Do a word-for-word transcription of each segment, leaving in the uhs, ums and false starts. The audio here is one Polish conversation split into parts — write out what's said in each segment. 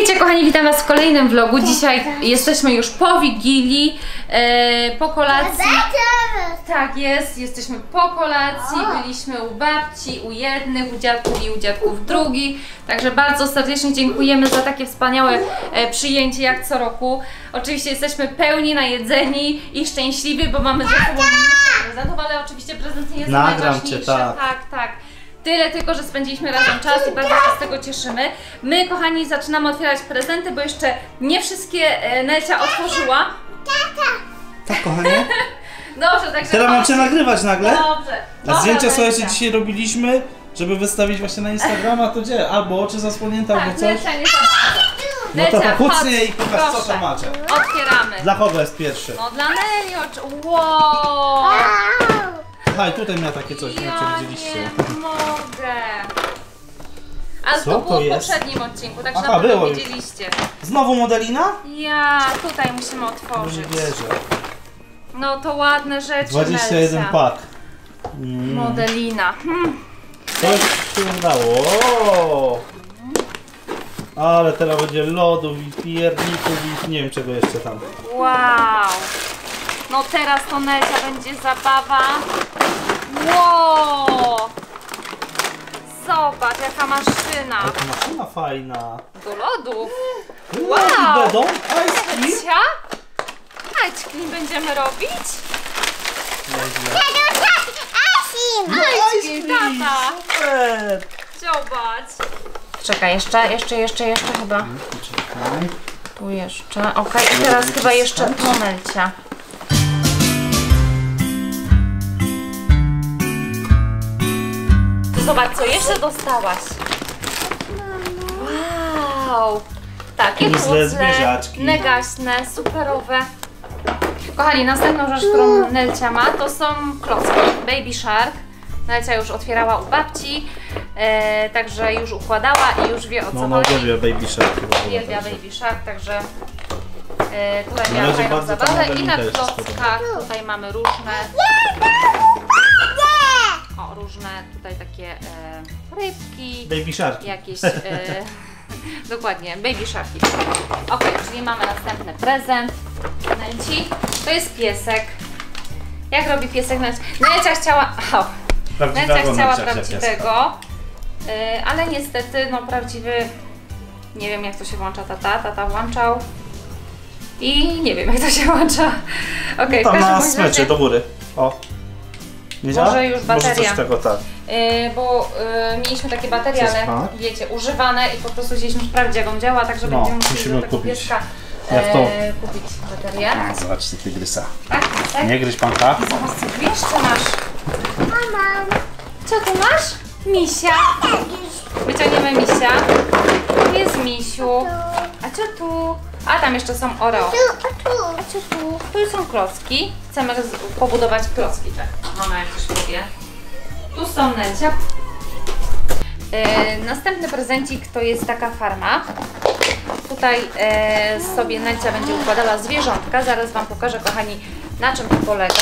Witajcie kochani, witam was w kolejnym vlogu. Dzisiaj jesteśmy już po Wigilii, e, po kolacji. Tak jest, jesteśmy po kolacji, byliśmy u babci, u jednych, u dziadków i u dziadków drugich. Także bardzo serdecznie dziękujemy za takie wspaniałe e, przyjęcie jak co roku. Oczywiście jesteśmy pełni, najedzeni i szczęśliwi, bo mamy ze sobą prezentów, ale oczywiście prezent nie jest najważniejszy. Tak. tak, tak. Tyle tylko, że spędziliśmy razem czas i bardzo się z tego cieszymy. My, kochani, zaczynamy otwierać prezenty, bo jeszcze nie wszystkie e, Nelcia otworzyła. Tata! Tak, kochanie? Dobrze, także... Teraz mam cię nagrywać nagle? Dobrze. A zdjęcia, słuchajcie, Nelcia. dzisiaj robiliśmy, żeby wystawić właśnie na Instagrama, to gdzie? Albo oczy zasłonięte, Tak, albo coś. Nelcia nie za bardzo. No to Nelcia, kucnie chodź, i pokaż, co proszę. to macie. Otwieramy. Dla kogo jest pierwszy? No dla Neli, oczu. Wow! Aha, i tutaj miała takie coś, nie Ja widzieliście. nie mogę. Ale Co to to było w jest? poprzednim odcinku, także Aha, na pewno było już. widzieliście. Znowu modelina? Ja, tutaj musimy No otworzyć. nie wierzę. No to ładne rzeczy, dwadzieścia jeden Nelcia. pak. Mm. Modelina. Hmm. To się udało. O! Ale teraz będzie lodów i pierników i nie wiem czego jeszcze tam. Wow! No teraz to Nelcia będzie zabawa. Wow! Zobacz jaka maszyna. Jaka maszyna fajna. Do lodów. Wow! Wow! Będą ice cream? Nelcia? Ice cream będziemy robić? Nieźle. Asim! No, Ice cream, tata. Super! Zobacz. Czekaj, jeszcze, jeszcze, jeszcze, jeszcze chyba. Poczekaj. Tu jeszcze. Okej, i teraz chyba jeszcze to Nelcia. Zobacz, co jeszcze dostałaś. Wow! Takie Puzzle, puzzle, zwierzaczki. negaśne, superowe. Kochani, następną rzecz, którą Nelcia ma, to są klocki. Baby Shark. Nelcia już otwierała u babci, e, także już układała i już wie o co No, no chodzi. uwielbia Baby Shark. Uwielbia Baby Shark, także e, tutaj Na miała razie fajną bardzo ta zabawę i na modelinka jest klockach tutaj mamy różne, o, różne tutaj takie e, rybki, Baby Shark. jakieś, e, dokładnie, Baby Sharki. Ok, czyli mamy następny prezent. Nelci, to jest piesek. Jak robi piesek? Nelcia chciała, oh, Nelcia chciała prawdziwego, y, ale niestety no prawdziwy, nie wiem jak to się włącza tata, tata włączał i nie wiem jak to się włącza. Okej, Tam w na każdym smyczy razie, do góry. O. Nie działa? Może już bateria. Może coś tego, tak. y, bo y, mieliśmy takie baterie, Co jest, ale tak? wiecie, używane i po prostu chcieliśmy sprawdzić jak on działa, także No, będziemy musieli musimy do tego kupić. pieska Jak to? e, kupić baterię. A, zobaczcie tygrysa. Tak, tak. Nie gryź panka. Zobacz co tu jeszcze masz. Mama! Co tu masz? Misia. Wyciągniemy misia. Tu jest misiu. A co tu? A tam jeszcze są Oreo. Tu, tu! A co tu? Tu są klocki. Chcemy z- pobudować klocki, tak. Mama jak coś powie. Tu są Nelcia. E, następny prezencik to jest taka farma. Tutaj e, sobie Nelcia będzie układała zwierzątka. Zaraz wam pokażę, kochani, na czym to polega.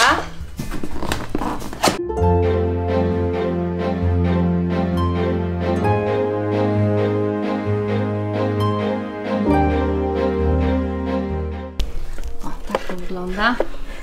O, tak to wygląda.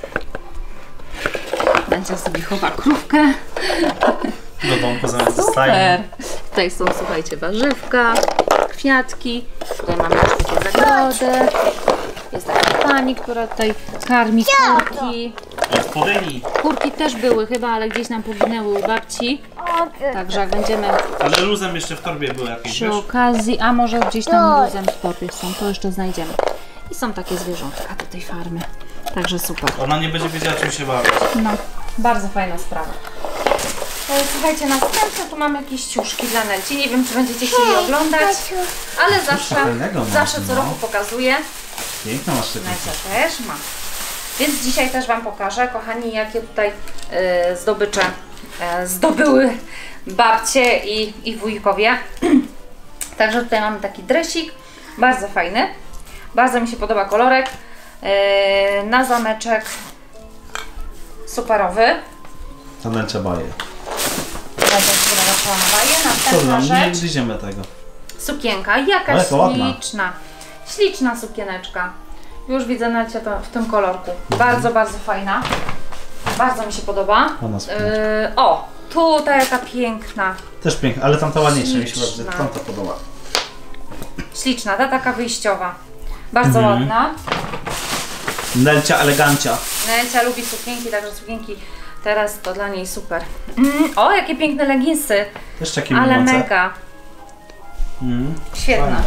Nelcia sobie chowa krówkę. Do domku zamiast Super! stajni. Tutaj są, słuchajcie, warzywka, kwiatki. Tutaj mamy już takie zagrodę. Jest taka pani, która tutaj karmi kurki. Jest pudyni. Kurki też były chyba, ale gdzieś nam poginęły u babci. Także jak będziemy Ale luzem jeszcze w torbie były jakieś, przy wiesz? okazji, a może gdzieś tam luzem w torbie są, to jeszcze znajdziemy. I są takie zwierzątka do tej farmy. Także super. Ona nie będzie wiedziała czym się bawić. No, bardzo fajna sprawa. E, Słuchajcie, następne tu mamy jakieś ciuszki dla Nelci. Nie wiem, czy będziecie chcieli oglądać, ale zawsze, fajnego masz, zawsze co no. roku pokazuję. Piękna masz takie. Nelcia też ma. Więc dzisiaj też wam pokażę, kochani, jakie tutaj e, zdobycze e, zdobyły babcie i, i wujkowie. Także tutaj mamy taki dresik, bardzo fajny. Bardzo mi się podoba kolorek. E, na zameczek superowy. Ta Nelcia baje. Nelcia się zaczęła na baję. Co Następna nam, nie rzecz. gryziemy tego. Sukienka, jakaś Ale to ładna. śliczna. Śliczna sukieneczka. Już widzę Nelcia to w tym kolorku. Bardzo, bardzo fajna. Bardzo mi się podoba. Yy, o, tutaj jaka piękna. Też piękna, ale tamta ładniejsza mi się Śliczna. bardzo tamta podoba. Śliczna, ta taka wyjściowa. Bardzo Mhm. ładna. Nelcia elegancia. Nelcia lubi sukienki, także sukienki teraz to dla niej super. Mm, o, jakie piękne leginsy. Też takie Ale mówiące. mega. Mm. Świetna. Fajne.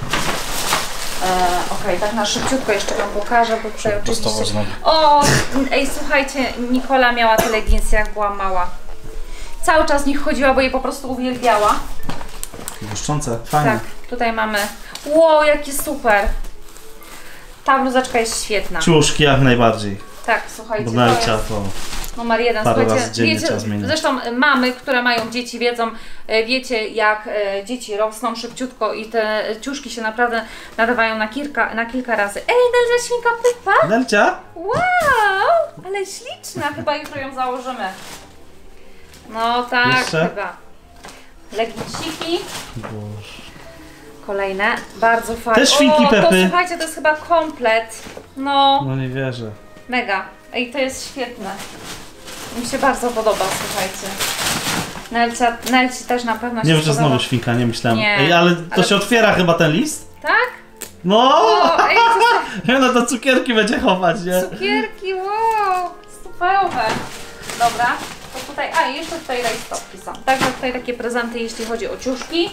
E, Okej, tak na szybciutko jeszcze wam pokażę, bo tutaj Prostowo oczywiście... znowu. O, ej, słuchajcie, Nikola miała te leginsy jak była mała. Cały czas w nich chodziła, bo jej po prostu uwielbiała. Błyszczące, fajne. Tak, tutaj mamy... Wow, jakie super! Ta bluzeczka jest świetna. Ciuszki jak najbardziej. Tak, słuchajcie, Bo to Nelcia jest to... numer jeden. parę Słuchajcie, razy dziennie wiecie, trzeba zmieniać. zresztą mamy, które mają dzieci, wiedzą, e, wiecie jak e, dzieci rosną szybciutko i te ciuszki się naprawdę nadawają na kilka, na kilka razy. Ej, Nelcia, świnka Pupa! Nelcia? Wow, ale śliczna, chyba jutro ją założymy. No tak, Jeszcze? chyba. Leginsiki, Boże. kolejne, bardzo fajne. Te świnki o, to Pepy. słuchajcie, to jest chyba komplet. No, No nie wierzę. mega. Ej, to jest świetne. Mi się bardzo podoba, słuchajcie. Nelcia, Nelci też na pewno się Nie wiem, że spodoba. znowu świnka, nie myślałem. Nie, Ej, ale to ale- się otwiera chyba ten list? Tak? No! O, ej, to I ona do cukierki będzie chować, nie? są cukierki, wow, superowe. Dobra, to tutaj, a i jeszcze tutaj rajstopki są. Także tutaj takie prezenty, jeśli chodzi o ciuszki.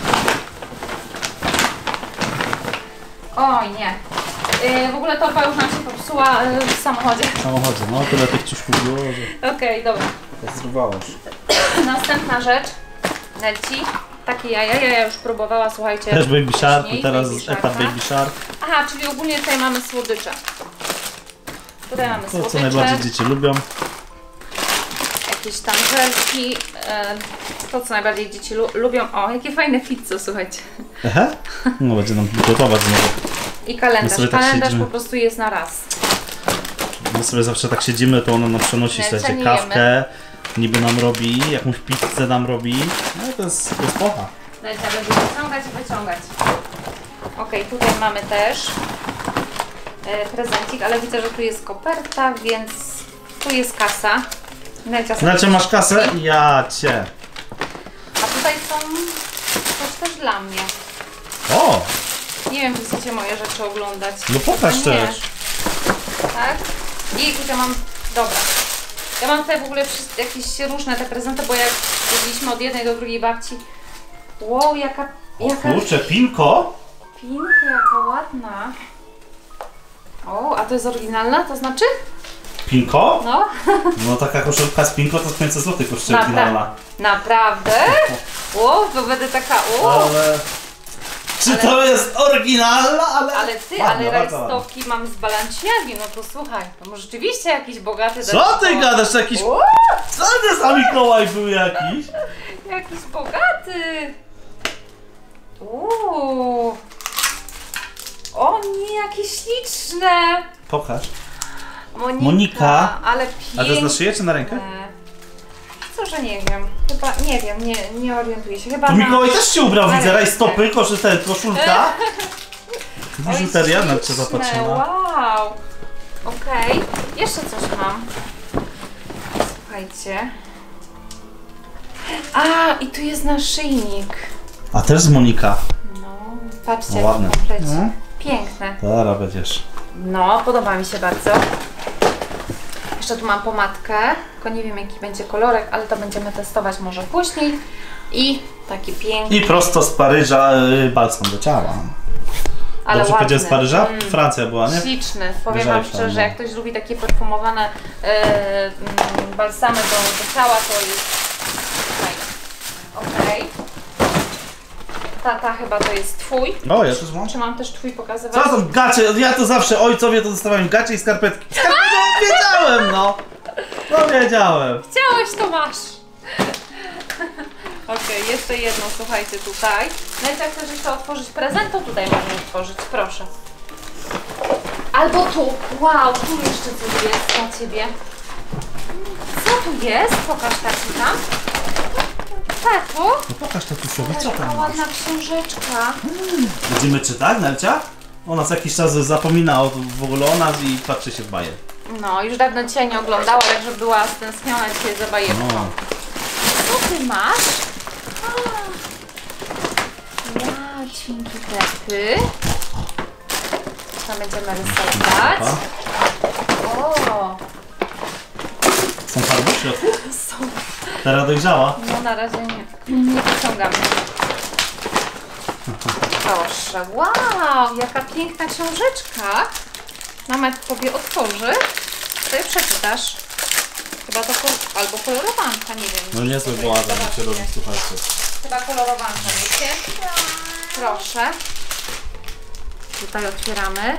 Oj, nie. Yy, w ogóle torba już nam się popsuła yy, w samochodzie. W samochodzie, no tyle tych ciuszków było, że Okej, dobra. to zrywało już. Następna rzecz. Nelci. Takie jaja, ja już próbowała, słuchajcie. Też Baby Shark, wcześniej, teraz Baby Sharka. etap Baby Shark. Aha, czyli ogólnie tutaj mamy słodycze. Tutaj mamy To słodycze. co najbardziej dzieci lubią. Jakieś tam żelki. E, to co najbardziej dzieci lu lubią. O, jakie fajne pizze, słuchajcie. Ehe? No będzie nam gotować znowu. I My kalendarz. sobie tak Kalendarz siedzimy. po prostu jest na raz. My sobie zawsze tak siedzimy, to ona nam przenosi, Nie, słuchajcie, nie kawkę. Niby nam robi, jakąś pizzę nam robi. No to jest, to jest pocha. Nelcia będzie wyciągać i wyciągać. Okej, tutaj mamy też e, prezencik, ale widzę, że tu jest koperta, więc tu jest kasa. Nelcia sobie Znaczy masz kasę? Ja cię. A tutaj są coś też dla mnie. O! Nie wiem, czy chcecie moje rzeczy oglądać. No pokaż Nie. też. Tak? I tutaj mam... Dobra. Ja mam tutaj w ogóle wszyscy- jakieś różne te prezenty, bo jak jeździliśmy od jednej do drugiej babci. Wow, jaka... jaka Kurczę, pinko? pinka, jaka ładna. O, a to jest oryginalna? To znaczy? Pinko? No. No taka koszulka z pinko to z pięćset złotych kosztuje oryginalna. Naprawdę? Wow, to będę taka... O. Ale... Czy to jest oryginalna? Ale, Ale ty, ładna, ale bardzo ładna. rajstopki mam z Balenciagi, no to słuchaj, to może rzeczywiście jakiś bogaty... Co ty gadasz? Jakiś... O, Co to za Mikołaj był jakiś? jakiś bogaty! Uuu. O nie, jakie śliczne! Pokaż. Monika, Monika? ale A to jest na piękne. szyję czy na rękę? Co, że nie wiem. Chyba, nie wiem, nie, nie orientuję się. Chyba Tu na... Mikołaj też się ubrał, na widzę, rękę. rajstopy, koszy, ten, koszulka. Oj, Biżuteria, na co śliczne, zapatrzymy. wow! Okej, jeszcze coś mam. Słuchajcie. A, i tu jest naszyjnik. A też z Monika. No, patrzcie, No, jak ładne. w komplecie. No. Piękne. Teraz będziesz. No, podoba mi się bardzo. Jeszcze tu mam pomadkę, tylko nie wiem jaki będzie kolorek, ale to będziemy testować może później. I taki piękny, I prosto z Paryża y, balsam do ciała. ale Dobrze ładny. powiedziałem z Paryża? Mm. Francja była, nie? Śliczny. Powiem Wyżej Wam tam, szczerze, no. jak ktoś lubi takie perfumowane e, mm, balsamy do, do ciała, to jest fajne. Okej. Tata, chyba to jest Twój. O, ja też mam. Czy mam też Twój pokazywać? Co to gacie? Ja to zawsze ojcowie to dostawają gacie i skarpetki. Skarpetki, no wiedziałem, no! No wiedziałem. Chciałeś, to masz. Okej, jeszcze jedno, słuchajcie, tutaj. Nawet jak chcesz jeszcze otworzyć prezent, to tutaj można otworzyć, proszę. Albo tu. Wow, tu jeszcze coś jest dla Ciebie. Co tu jest? Pokaż taki tam. Tato? No pokaż to tu sobie, co Jaka tam masz? ładna książeczka. Będziemy czytać, Nelcia? Ona co jakiś czas zapomina o, w ogóle o nas i patrzy się w bajer. No, już dawno dzisiaj nie oglądała, także była stęskniona dzisiaj za bajeczką. No. Co ty masz? Ja, cinki Pepy. To będziemy rysować. O, Są farby w środku? są. Teraz dojrzała. No na razie nie. Nie wyciągamy. Proszę, wow, jaka piękna książeczka. Mama tobie otworzy. Sobie przeczytasz. Chyba to kol albo kolorowanka, nie wiem. No niezłe błaza, że się robi, słuchajcie. Chyba kolorowanka, wiecie? Proszę. Tutaj otwieramy.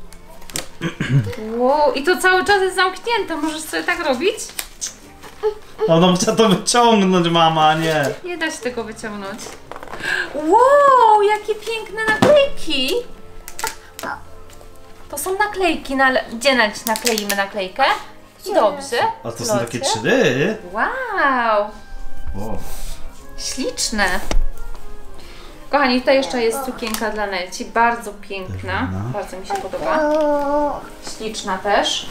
Wow, i to cały czas jest zamknięte. Możesz sobie tak robić? Ona chciała to wyciągnąć, mama, a nie. Nie da się tego wyciągnąć. Wow, jakie piękne naklejki! To są naklejki, na gdzie nakleimy naklejkę? Dobrze. A to są takie trzy D. Wow, O. śliczne. Kochani, tutaj jeszcze jest sukienka dla Nelci, bardzo piękna, bardzo mi się podoba. Śliczna też.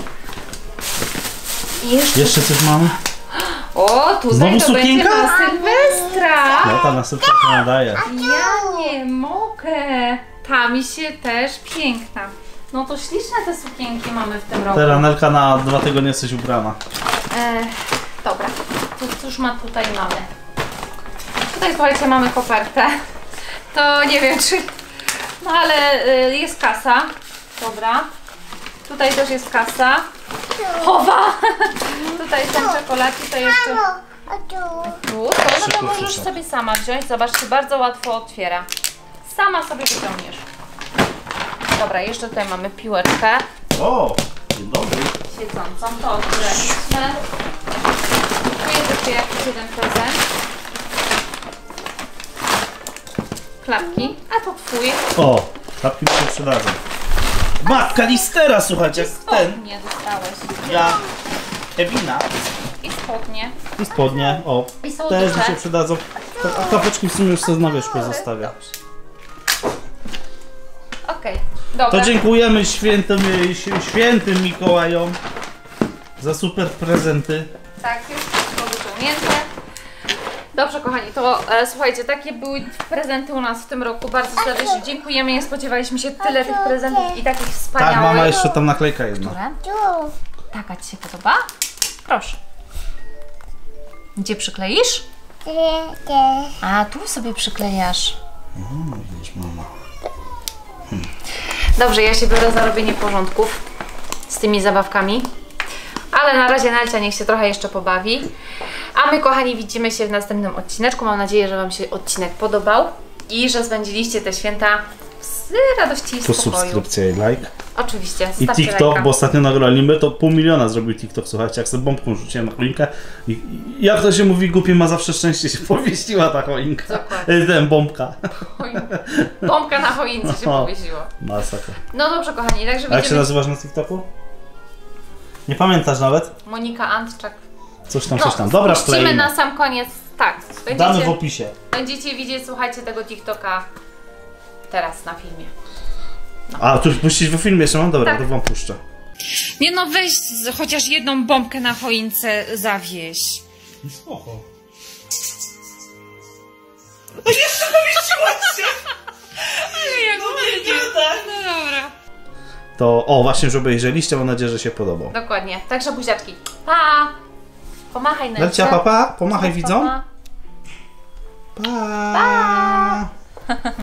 I jeszcze... Jeszcze coś mamy? O, tutaj Znowu to sukienka? będzie na Sylwestra. No ta następna się nadaje. Ja nie mogę. Ta mi się też piękna. No to śliczne te sukienki mamy w tym roku. Teraz Nelka na dwa tygodnie jesteś ubrana. E, dobra, to cóż ma tutaj mamy? Tutaj słuchajcie, mamy kopertę. To nie wiem czy... No ale y, jest kasa. Dobra. Tutaj też jest kasa. Chowa! Tutaj są czekoladki, to jeszcze... Tu, to, no to możesz sobie sama wziąć. Zobaczcie, bardzo łatwo otwiera. Sama sobie wyciągniesz. Dobra, jeszcze tutaj mamy piłeczkę O, dzień dobry. siedzącą. To otwieraliśmy. Tu jest jeszcze jakiś jeden prezent. Klapki, a to twój. O, klapki mi się przydadzą. Matka listera, słuchajcie, jak ten. Spodnie dostałeś. Ja, Kevina. I spodnie. I spodnie, o. I są Też mi duże. się przydadzą. A klapeczki w sumie już sobie na wierzchu zostawię. Okej, dobra. To dziękujemy świętym, świętym Mikołajom za super prezenty. Tak, już wszystko wyciągnięte. Dobrze kochani, to e, słuchajcie, takie były prezenty u nas w tym roku. Bardzo serdecznie dziękujemy. Nie spodziewaliśmy się tyle tych prezentów i takich wspaniałych. Tak, mama, jeszcze tam naklejka jedna. Które? Taka ci się podoba? Proszę. Gdzie przykleisz? A, tu sobie przyklejasz. No, widzisz, mama. Dobrze, ja się biorę za robienie porządków z tymi zabawkami. Ale na razie Nelcia niech się trochę jeszcze pobawi. A my, kochani, widzimy się w następnym odcineczku. Mam nadzieję, że Wam się odcinek podobał i że spędziliście te święta z radości i Tu spokoju. subskrypcja i like. Oczywiście, I stawcie TikTok, lajka. bo ostatnio nagraliśmy, to pół miliona zrobił TikTok, słuchajcie, jak sobie bombką rzuciłem na choinkę. I, i jak to się mówi, głupie ma zawsze szczęście, się powiesiła ta choinka. Dokładnie. Ten bombka. Bombka na choince się O. powiesiło. Masakra. No dobrze, kochani, także A jak się widzimy... nazywasz na TikToku? Nie pamiętasz nawet? Monika Antczak. Coś tam, No, coś tam. Dobra, wpuścimy wklejmy. na sam koniec. Tak, Damy w będziecie, opisie. będziecie widzieć, słuchajcie, tego TikToka teraz na filmie. A, tu puścić w filmie jeszcze mam? Dobra, Tak. to wam puszczę. Nie no, weź z- chociaż jedną bombkę na choince zawieź. Spoko. No jeszcze powiesiłaś się! Ale jak ładnie. No dobra. To, o, właśnie, że obejrzeliście, mam nadzieję, że się podobał. Dokładnie, także buziaczki. Pa! Pomachaj na Nelcia, papa, pomachaj widzom. Pa! Pa!